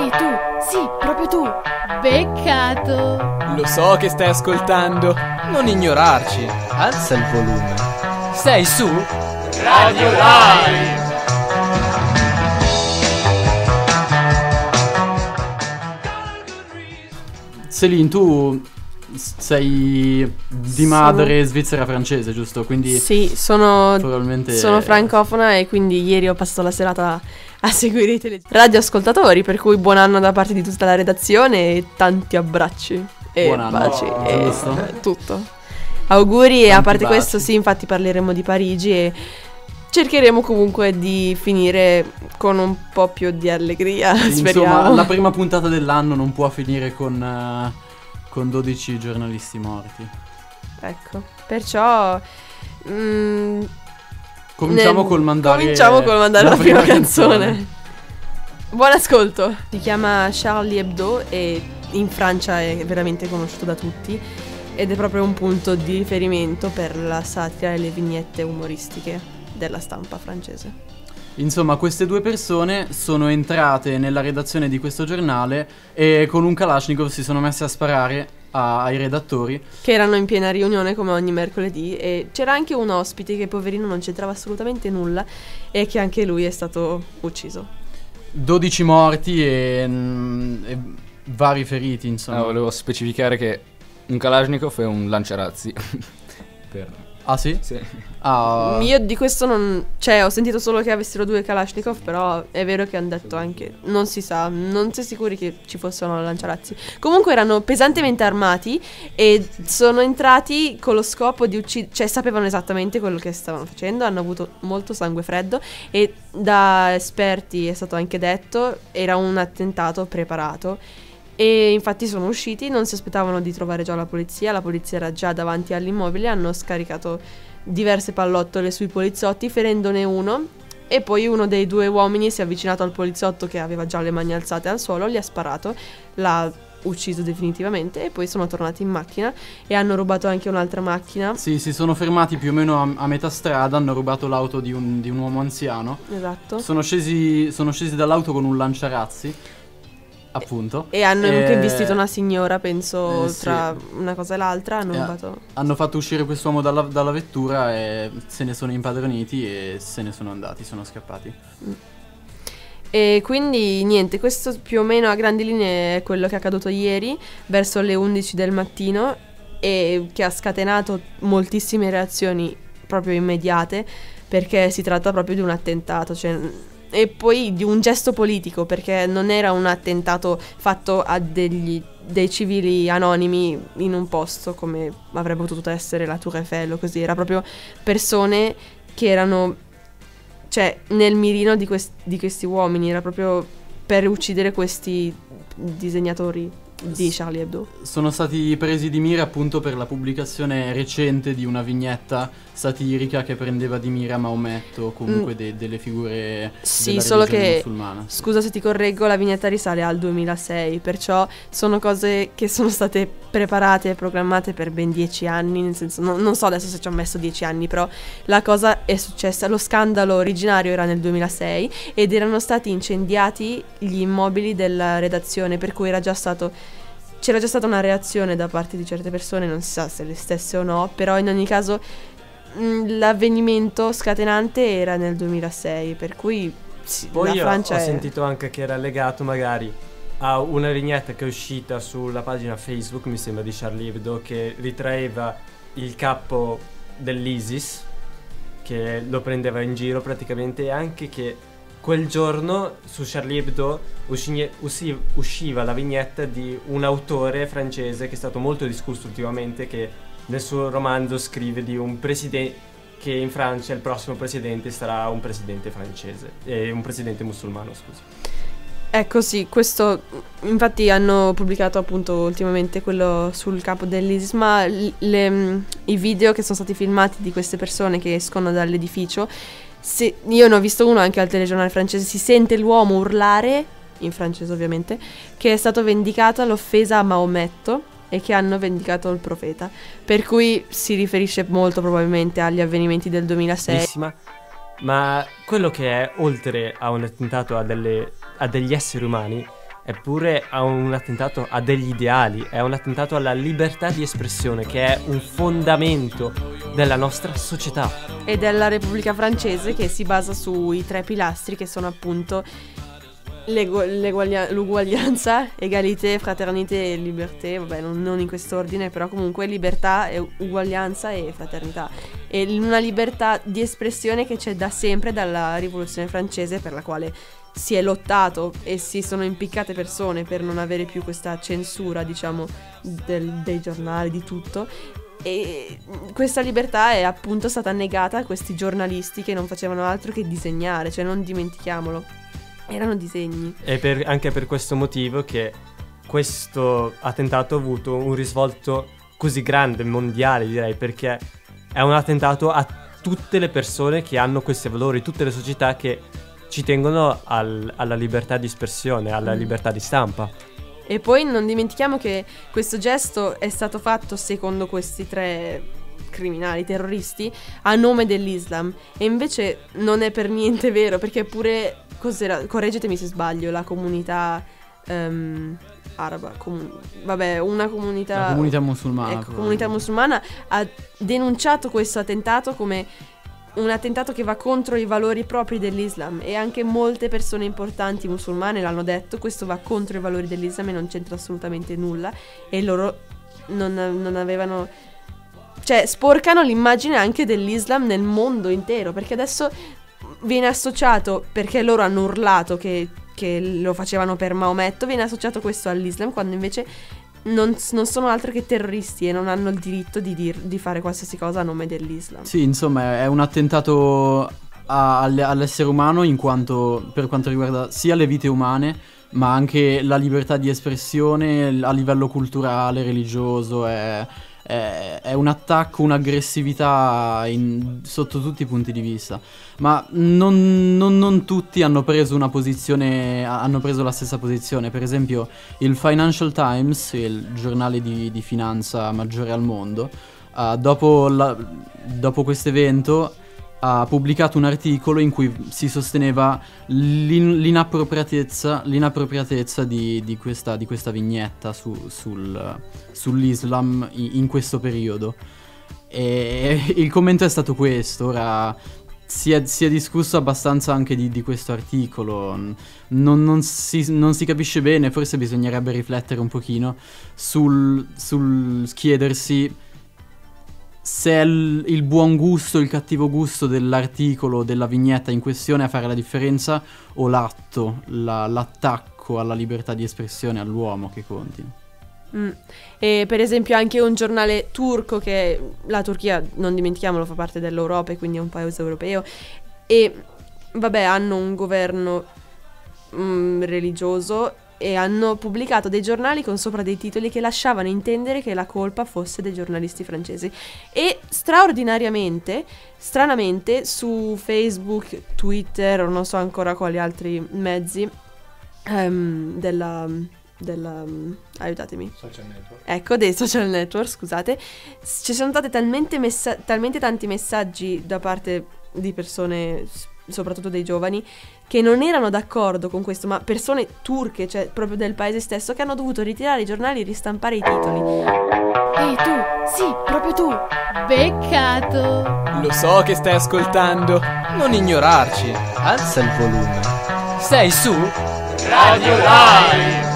Ehi tu, sì, proprio tu. Peccato. Lo so che stai ascoltando. Non ignorarci. Alza il volume. Sei su Radio Live. Selin, tu sei di madre svizzera francese, giusto? Quindi sì, sono probabilmente francofona e quindi ieri ho passato la serata a seguire i radioascoltatori, per cui buon anno da parte di tutta la redazione e tanti abbracci e buon anno, baci e giusto? tutto. Auguri Tanti e a parte baci. questo sì, infatti parleremo di Parigi e cercheremo comunque di finire con un po' più di allegria, speriamo. Insomma, la prima puntata dell'anno non può finire con 12 giornalisti morti. Ecco, perciò Cominciamo col mandare la prima canzone. Buon ascolto. Si chiama Charlie Hebdo e in Francia è veramente conosciuto da tutti ed è proprio un punto di riferimento per la satira e le vignette umoristiche della stampa francese. Insomma, queste due persone sono entrate nella redazione di questo giornale e con un Kalashnikov si sono messe a sparare ai redattori, che erano in piena riunione come ogni mercoledì, e c'era anche un ospite che poverino non c'entrava assolutamente nulla e che anche lui è stato ucciso. 12 morti e vari feriti, insomma. Volevo specificare che un Kalashnikov è un lanciarazzi. Ah sì? Sì. Io di questo non... Cioè, ho sentito solo che avessero 2 Kalashnikov, però è vero che hanno detto anche... Non si sa, non si è sicuri che ci fossero lanciarazzi. Comunque erano pesantemente armati e sono entrati con lo scopo di uccidere... Cioè, sapevano esattamente quello che stavano facendo, hanno avuto molto sangue freddo e da esperti è stato anche detto, era un attentato preparato. E infatti sono usciti, non si aspettavano di trovare già la polizia era già davanti all'immobile, hanno scaricato diverse pallottole sui poliziotti ferendone uno e poi uno dei 2 uomini si è avvicinato al poliziotto che aveva già le mani alzate al suolo, gli ha sparato, l'ha ucciso definitivamente e poi sono tornati in macchina e hanno rubato anche un'altra macchina. Sì, si sono fermati più o meno a metà strada, hanno rubato l'auto di un uomo anziano. Esatto. Sono scesi dall'auto con un lanciarazzi. Appunto. E hanno anche investito una signora, penso, sì. Tra una cosa e l'altra. Hanno fatto uscire quest'uomo dalla vettura e se ne sono impadroniti e se ne sono andati, sono scappati. E quindi niente, questo più o meno a grandi linee è quello che è accaduto ieri verso le 11 del mattino e che ha scatenato moltissime reazioni proprio immediate, perché si tratta proprio di un attentato, cioè... E poi di un gesto politico, perché non era un attentato fatto a dei civili anonimi in un posto come avrebbe potuto essere la Tour Eiffel o così. Era proprio persone che erano, cioè, nel mirino di questi uomini. Era proprio per uccidere questi disegnatori di Charlie Hebdo. Sono stati presi di mira appunto per la pubblicazione recente di una vignetta satirica che prendeva di mira Maometto o comunque delle figure sì, della solo religione che musulmana. Scusa se ti correggo, la vignetta risale al 2006, perciò sono cose che sono state preparate e programmate per ben 10 anni, nel senso non so adesso se ci ho messo 10 anni, però la cosa è successa. Lo scandalo originario era nel 2006 ed erano stati incendiati gli immobili della redazione, per cui c'era già stata una reazione da parte di certe persone, non si sa se le stesse o no, però in ogni caso l'avvenimento scatenante era nel 2006, per cui sì, poi la Francia ho sentito anche che era legato magari a una vignetta che è uscita sulla pagina Facebook, mi sembra, di Charlie Hebdo, che ritraeva il capo dell'ISIS che lo prendeva in giro praticamente, e anche che quel giorno su Charlie Hebdo usciva la vignetta di un autore francese che è stato molto discusso ultimamente, che nel suo romanzo scrive di un presidente, che in Francia il prossimo presidente sarà un presidente francese, un presidente musulmano, scusa. Ecco sì, questo infatti hanno pubblicato appunto ultimamente quello sul capo dell'ISIS, ma i video che sono stati filmati di queste persone che escono dall'edificio, io ne ho visto uno anche al telegiornale francese, si sente l'uomo urlare, in francese ovviamente, che è stato vendicata l'offesa a Maometto e che hanno vendicato il profeta, per cui si riferisce molto probabilmente agli avvenimenti del 2006. Ma quello che è, oltre a un attentato a degli esseri umani, eppure è un attentato a degli ideali, è un attentato alla libertà di espressione, che è un fondamento della nostra società. E della Repubblica Francese, che si basa sui 3 pilastri che sono appunto l'uguaglianza, egalité, fraternité e liberté, vabbè non in quest'ordine, però comunque libertà, uguaglianza e fraternità. E una libertà di espressione che c'è da sempre dalla Rivoluzione Francese, per la quale si è lottato e si sono impiccate persone per non avere più questa censura, diciamo, dei giornali, di tutto. E questa libertà è appunto stata negata a questi giornalisti che non facevano altro che disegnare, cioè non dimentichiamolo. Erano disegni. E anche per questo motivo che questo attentato ha avuto un risvolto così grande, mondiale direi, perché è un attentato a tutte le persone che hanno questi valori, tutte le società che ci tengono alla libertà di espressione, alla libertà di stampa. E poi non dimentichiamo che questo gesto è stato fatto, secondo questi 3 criminali, terroristi, a nome dell'Islam. E invece non è per niente vero, perché pure, correggetemi se sbaglio, la comunità araba, vabbè, una comunità... La comunità musulmana. Ecco, comunità musulmana ha denunciato questo attentato come un attentato che va contro i valori propri dell'Islam, e anche molte persone importanti musulmane l'hanno detto: questo va contro i valori dell'Islam e non c'entra assolutamente nulla. E loro non avevano, cioè sporcano l'immagine anche dell'Islam nel mondo intero, perché adesso viene associato, perché loro hanno urlato che lo facevano per Maometto, viene associato questo all'Islam, quando invece non sono altro che terroristi e non hanno il diritto di fare qualsiasi cosa a nome dell'Islam. Sì, insomma, è un attentato all'essere umano, in quanto, per quanto riguarda sia le vite umane, ma anche la libertà di espressione a livello culturale, religioso. È un attacco, un'aggressività sotto tutti i punti di vista. Ma non tutti hanno preso una posizione, hanno preso la stessa posizione. Per esempio il Financial Times, il giornale di finanza maggiore al mondo, dopo questo evento ha pubblicato un articolo in cui si sosteneva l'inappropriatezza di questa vignetta sull'Islam in questo periodo. E il commento è stato questo. Ora si è discusso abbastanza anche di questo articolo. Non si capisce bene, forse bisognerebbe riflettere un pochino sul chiedersi se è il buon gusto, il cattivo gusto dell'articolo, della vignetta in questione a fare la differenza, o l'attacco alla libertà di espressione all'uomo che conti. E per esempio anche un giornale turco, che la Turchia, non dimentichiamolo, fa parte dell'Europa e quindi è un paese europeo, e vabbè, hanno un governo religioso, e hanno pubblicato dei giornali con sopra dei titoli che lasciavano intendere che la colpa fosse dei giornalisti francesi. E stranamente, su Facebook, Twitter o non so ancora quali altri mezzi aiutatemi. Social network. Ecco, dei social network, scusate. Ci sono stati talmente tanti messaggi da parte di persone, soprattutto dei giovani, che non erano d'accordo con questo, ma persone turche, cioè proprio del paese stesso, che hanno dovuto ritirare i giornali e ristampare i titoli. Ehi tu, sì, proprio tu. Peccato. Lo so che stai ascoltando. Non ignorarci. Alza il volume. Sei su Radio Live.